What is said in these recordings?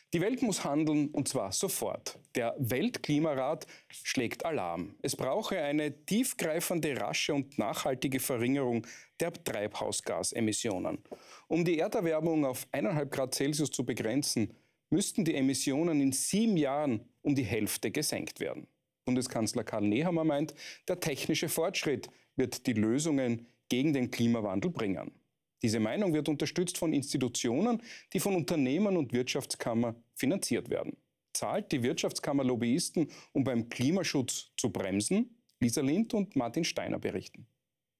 Die Welt muss handeln, und zwar sofort. Der Weltklimarat schlägt Alarm. Es brauche eine tiefgreifende, rasche und nachhaltige Verringerung der Treibhausgasemissionen. Um die Erderwärmung auf 1,5 Grad Celsius zu begrenzen, müssten die Emissionen in 7 Jahren um die Hälfte gesenkt werden. Bundeskanzler Karl Nehammer meint, der technische Fortschritt wird die Lösungen gegen den Klimawandel bringen. Diese Meinung wird unterstützt von Institutionen, die von Unternehmern und Wirtschaftskammer finanziert werden. Zahlt die Wirtschaftskammer Lobbyisten, um beim Klimaschutz zu bremsen? Lisa Lind und Martin Steiner berichten.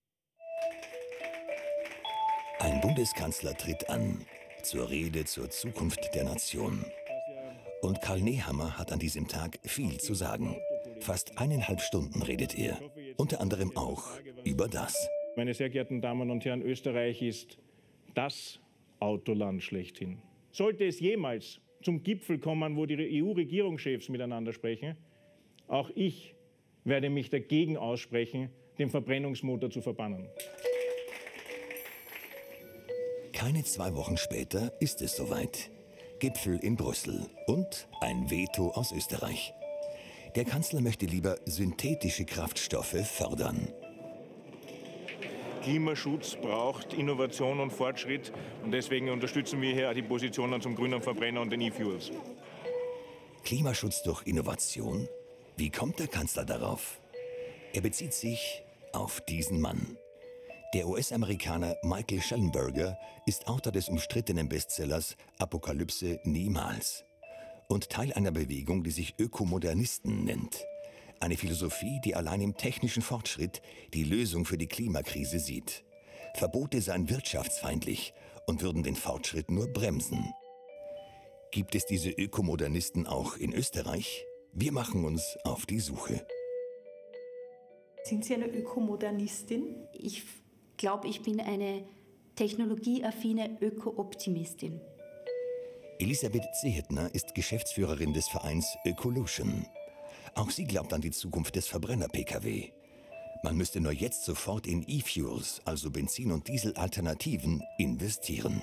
Ein Bundeskanzler tritt an zur Rede zur Zukunft der Nation. Und Karl Nehammer hat an diesem Tag viel zu sagen. Fast 1,5 Stunden redet er. Unter anderem auch über das. Meine sehr geehrten Damen und Herren, Österreich ist das Autoland schlechthin. Sollte es jemals zum Gipfel kommen, wo die EU-Regierungschefs miteinander sprechen, auch ich werde mich dagegen aussprechen, den Verbrennungsmotor zu verbannen. Keine 2 Wochen später ist es soweit. Gipfel in Brüssel und ein Veto aus Österreich. Der Kanzler möchte lieber synthetische Kraftstoffe fördern. Klimaschutz braucht Innovation und Fortschritt und deswegen unterstützen wir hier die Positionen zum grünen Verbrenner und den E-Fuels. Klimaschutz durch Innovation? Wie kommt der Kanzler darauf? Er bezieht sich auf diesen Mann. Der US-Amerikaner Michael Shellenberger ist Autor des umstrittenen Bestsellers Apokalypse niemals und Teil einer Bewegung, die sich Ökomodernisten nennt. Eine Philosophie, die allein im technischen Fortschritt die Lösung für die Klimakrise sieht. Verbote seien wirtschaftsfeindlich und würden den Fortschritt nur bremsen. Gibt es diese Ökomodernisten auch in Österreich? Wir machen uns auf die Suche. Sind Sie eine Ökomodernistin? Ich glaube, ich bin eine technologieaffine Öko-Optimistin. Elisabeth Zehetner ist Geschäftsführerin des Vereins Ökolution. Auch sie glaubt an die Zukunft des Verbrenner-Pkw. Man müsste nur jetzt sofort in E-Fuels, also Benzin- und Dieselalternativen, investieren.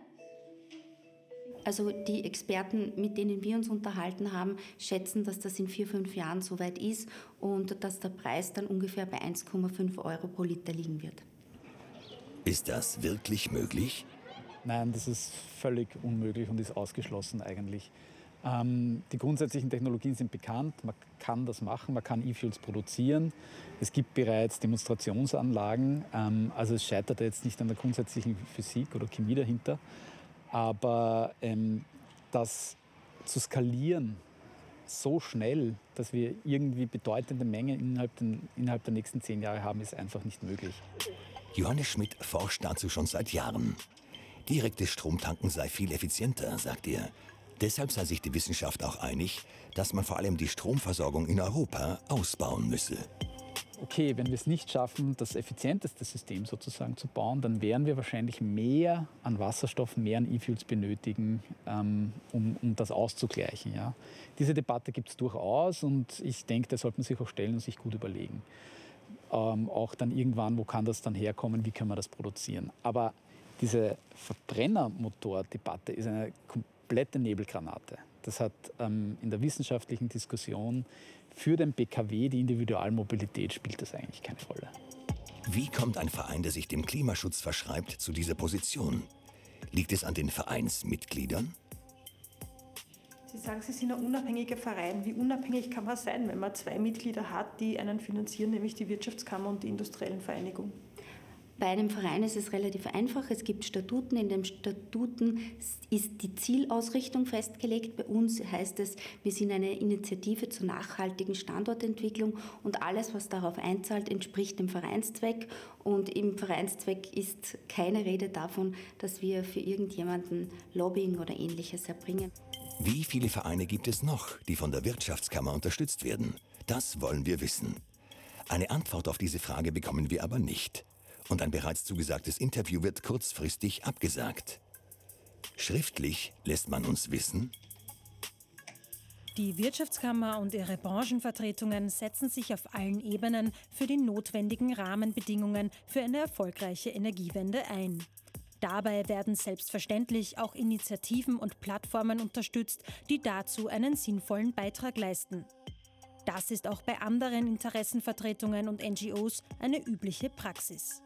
Also die Experten, mit denen wir uns unterhalten haben, schätzen, dass das in 4-5 Jahren soweit ist und dass der Preis dann ungefähr bei 1,5 Euro pro Liter liegen wird. Ist das wirklich möglich? Nein, das ist völlig unmöglich und ist ausgeschlossen eigentlich. Die grundsätzlichen Technologien sind bekannt, man kann das machen, man kann E-Fuels produzieren. Es gibt bereits Demonstrationsanlagen, also es scheitert jetzt nicht an der grundsätzlichen Physik oder Chemie dahinter. Aber das zu skalieren so schnell, dass wir irgendwie bedeutende Mengen innerhalb der nächsten 10 Jahre haben, ist einfach nicht möglich. Johannes Schmidt forscht dazu schon seit Jahren. Direktes Stromtanken sei viel effizienter, sagt er. Deshalb sei sich die Wissenschaft auch einig, dass man vor allem die Stromversorgung in Europa ausbauen müsse. Okay, wenn wir es nicht schaffen, das effizienteste System sozusagen zu bauen, dann werden wir wahrscheinlich mehr an Wasserstoff, mehr an E-Fuels benötigen, um das auszugleichen. Ja. Diese Debatte gibt es durchaus und ich denke, da sollte man sich auch stellen und sich gut überlegen. Auch dann irgendwann, wo kann das dann herkommen, wie können wir das produzieren. Aber diese Verbrennermotor-Debatte ist eine komplette Nebelgranate. Das hat in der wissenschaftlichen Diskussion für den PKW, die Individualmobilität, spielt das eigentlich keine Rolle. Wie kommt ein Verein, der sich dem Klimaschutz verschreibt, zu dieser Position? Liegt es an den Vereinsmitgliedern? Sie sagen, Sie sind ein unabhängiger Verein. Wie unabhängig kann man sein, wenn man 2 Mitglieder hat, die einen finanzieren, nämlich die Wirtschaftskammer und die Industriellen Vereinigung? Bei einem Verein ist es relativ einfach. Es gibt Statuten. In den Statuten ist die Zielausrichtung festgelegt. Bei uns heißt es, wir sind eine Initiative zur nachhaltigen Standortentwicklung und alles, was darauf einzahlt, entspricht dem Vereinszweck. Und im Vereinszweck ist keine Rede davon, dass wir für irgendjemanden Lobbying oder Ähnliches erbringen. Wie viele Vereine gibt es noch, die von der Wirtschaftskammer unterstützt werden? Das wollen wir wissen. Eine Antwort auf diese Frage bekommen wir aber nicht. Und ein bereits zugesagtes Interview wird kurzfristig abgesagt. Schriftlich lässt man uns wissen: Die Wirtschaftskammer und ihre Branchenvertretungen setzen sich auf allen Ebenen für die notwendigen Rahmenbedingungen für eine erfolgreiche Energiewende ein. Dabei werden selbstverständlich auch Initiativen und Plattformen unterstützt, die dazu einen sinnvollen Beitrag leisten. Das ist auch bei anderen Interessenvertretungen und NGOs eine übliche Praxis.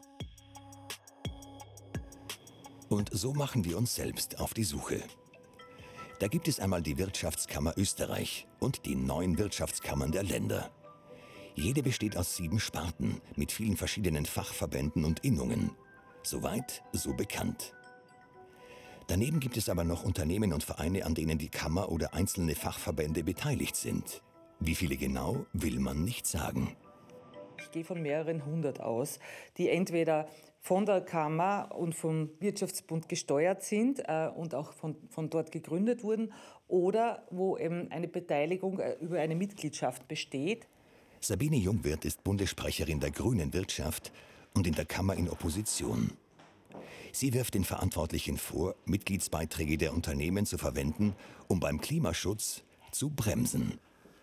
Und so machen wir uns selbst auf die Suche. Da gibt es einmal die Wirtschaftskammer Österreich und die 9 Wirtschaftskammern der Länder. Jede besteht aus 7 Sparten mit vielen verschiedenen Fachverbänden und Innungen. Soweit, so bekannt. Daneben gibt es aber noch Unternehmen und Vereine, an denen die Kammer oder einzelne Fachverbände beteiligt sind. Wie viele genau, will man nicht sagen. Ich gehe von mehreren 100 aus, die entweder von der Kammer und vom Wirtschaftsbund gesteuert sind und auch von dort gegründet wurden oder wo eben eine Beteiligung über eine Mitgliedschaft besteht. Sabine Jungwirth ist Bundessprecherin der Grünen Wirtschaft und in der Kammer in Opposition. Sie wirft den Verantwortlichen vor, Mitgliedsbeiträge der Unternehmen zu verwenden, um beim Klimaschutz zu bremsen.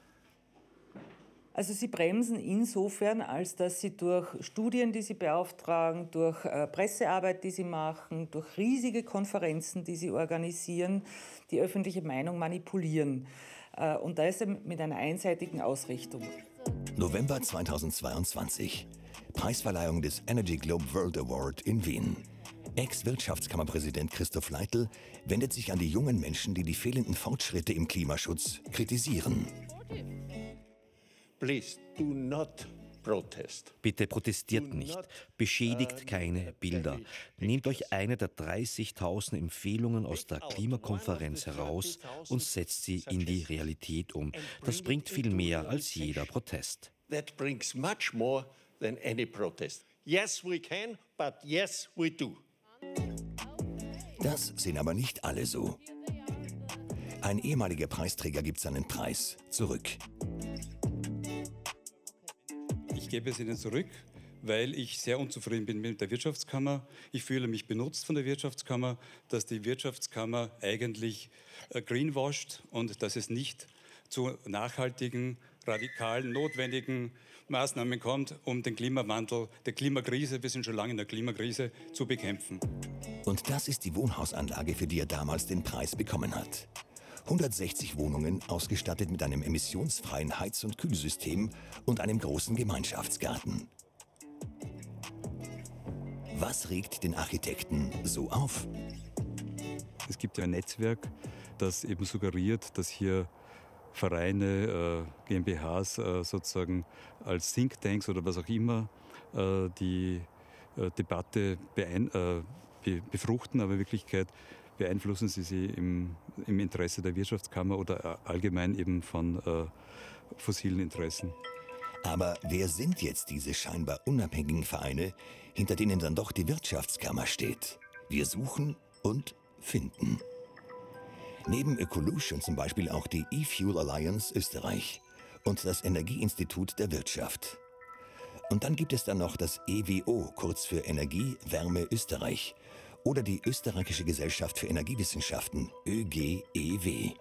Also sie bremsen insofern, als dass sie durch Studien, die sie beauftragen, durch Pressearbeit, die sie machen, durch riesige Konferenzen, die sie organisieren, die öffentliche Meinung manipulieren. Und da ist er mit einer einseitigen Ausrichtung. November 2022. Preisverleihung des Energy Globe World Award in Wien. Ex-Wirtschaftskammerpräsident Christoph Leitl wendet sich an die jungen Menschen, die fehlenden Fortschritte im Klimaschutz kritisieren. Please do not protest. Bitte protestiert nicht, beschädigt keine Bilder. Nehmt euch eine der 30.000 Empfehlungen aus der Klimakonferenz heraus und setzt sie in die Realität um. Das bringt viel mehr als jeder Protest. That brings much more than any protest. Yes, we can, but yes, we do. Das sehen aber nicht alle so. Ein ehemaliger Preisträger gibt seinen Preis zurück. Ich gebe es Ihnen zurück, weil ich sehr unzufrieden bin mit der Wirtschaftskammer. Ich fühle mich benutzt von der Wirtschaftskammer, dass die Wirtschaftskammer eigentlich greenwasht und dass es nicht zu nachhaltigen, radikalen, notwendigen Maßnahmen kommt, um den Klimawandel, der Klimakrise, wir sind schon lange in der Klimakrise, zu bekämpfen. Und das ist die Wohnhausanlage, für die er damals den Preis bekommen hat. 160 Wohnungen, ausgestattet mit einem emissionsfreien Heiz- und Kühlsystem und einem großen Gemeinschaftsgarten. Was regt den Architekten so auf? Es gibt ja ein Netzwerk, das eben suggeriert, dass hier Vereine, GmbHs sozusagen als Thinktanks oder was auch immer die Debatte befruchten, aber in Wirklichkeit beeinflussen sie im Interesse der Wirtschaftskammer oder allgemein eben von fossilen Interessen. Aber wer sind jetzt diese scheinbar unabhängigen Vereine, hinter denen dann doch die Wirtschaftskammer steht? Wir suchen und finden. Neben Ecolution zum Beispiel auch die E-Fuel Alliance Österreich und das Energieinstitut der Wirtschaft. Und dann gibt es dann noch das EWO, kurz für Energie, Wärme Österreich, oder die Österreichische Gesellschaft für Energiewissenschaften, ÖGEW.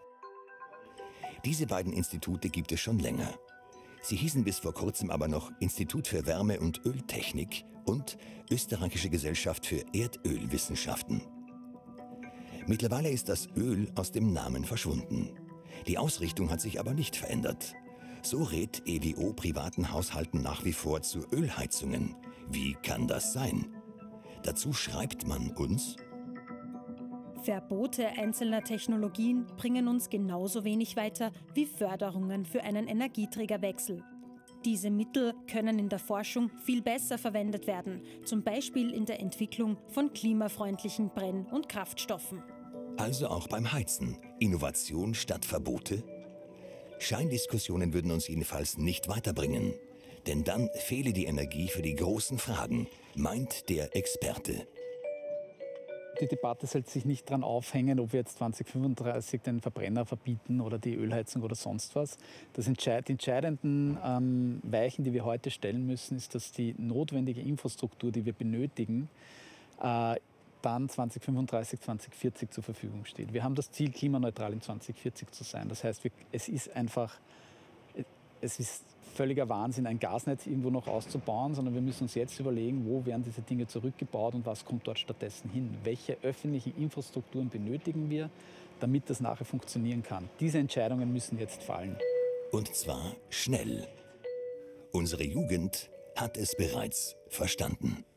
Diese beiden Institute gibt es schon länger. Sie hießen bis vor kurzem aber noch Institut für Wärme- und Öltechnik und Österreichische Gesellschaft für Erdölwissenschaften. Mittlerweile ist das Öl aus dem Namen verschwunden. Die Ausrichtung hat sich aber nicht verändert. So rät EWO privaten Haushalten nach wie vor zu Ölheizungen. Wie kann das sein? Dazu schreibt man uns: Verbote einzelner Technologien bringen uns genauso wenig weiter wie Förderungen für einen Energieträgerwechsel. Diese Mittel können in der Forschung viel besser verwendet werden, zum Beispiel in der Entwicklung von klimafreundlichen Brenn- und Kraftstoffen. Also auch beim Heizen. Innovation statt Verbote? Scheindiskussionen würden uns jedenfalls nicht weiterbringen. Denn dann fehle die Energie für die großen Fragen, meint der Experte. Die Debatte sollte sich nicht daran aufhängen, ob wir jetzt 2035 den Verbrenner verbieten oder die Ölheizung oder sonst was. Die entscheidenden Weichen, die wir heute stellen müssen, ist, dass die notwendige Infrastruktur, die wir benötigen, dann 2035, 2040 zur Verfügung steht. Wir haben das Ziel, klimaneutral in 2040 zu sein. Das heißt, es ist einfach es ist völliger Wahnsinn, ein Gasnetz irgendwo noch auszubauen, sondern wir müssen uns jetzt überlegen, wo werden diese Dinge zurückgebaut und was kommt dort stattdessen hin. Welche öffentlichen Infrastrukturen benötigen wir, damit das nachher funktionieren kann. Diese Entscheidungen müssen jetzt fallen. Und zwar schnell. Unsere Jugend hat es bereits verstanden.